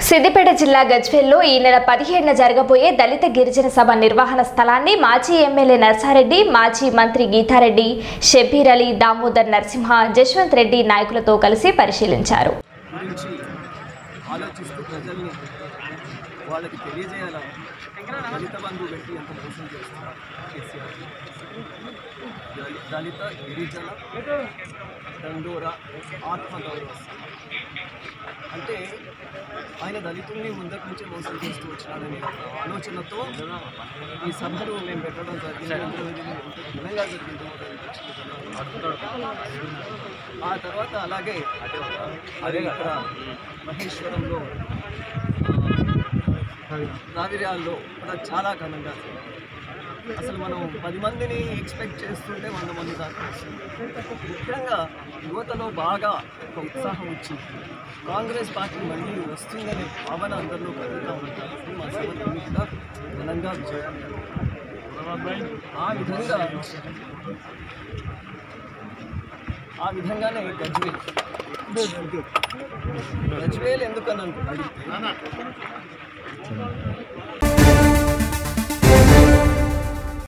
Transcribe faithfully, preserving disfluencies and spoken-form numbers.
సిద్దిపేట జిల్లా గజ్వేల్లో ఈ నెల పదిహేడున జరగబోయే దళిత గిరిజన సభ నిర్వహణ స్థలాన్ని మాజీ ఎమ్మెల్యే నర్సారెడ్డి, మాజీ మంత్రి గీతారెడ్డి, షబ్బీర్ అలీ, దామోదర్ నరసింహ, జశ్వంత్ రెడ్డి నాయకులతో కలిసి పరిశీలించారు. దళిత గిరిజన దండోరా ఆత్మగౌరవ అంటే ఆయన దళితుల్ని ముందటి నుంచే మోసం చేస్తూ వచ్చినాడనే ఆలోచనతో ఈ సభను మేము పెట్టడం జరిగింది. ఘనంగా జరిగింది. ఆ తర్వాత అలాగే అదే ఇక్కడ మహేశ్వరంలో రావిర్యాల్లో కూడా చాలా ఘనంగా అసలు మనం పది మందిని ఎక్స్పెక్ట్ చేస్తుంటే వంద మంది దాకా వస్తుంది. ముఖ్యంగా యువతలో బాగా ఒక ఉత్సాహం వచ్చి కాంగ్రెస్ పార్టీ మళ్ళీ వస్తుందనే భావన అందరిలో కలుగుతూ ఉంటారు. మా సభని కూడా ఘనంగా విజయం ఆ విధంగా ఆ విధంగానే గజ్వేల్ గజ్వేల్ ఎందుకని అడిగితే